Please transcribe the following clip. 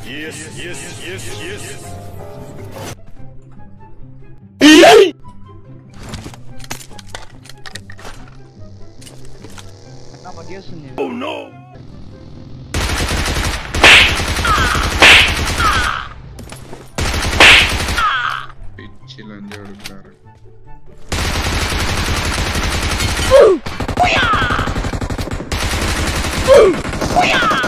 Yes, yes, yes, yes. Kenapa dia sendiri? Oh no! Piccil aja udah kelar. Booyah!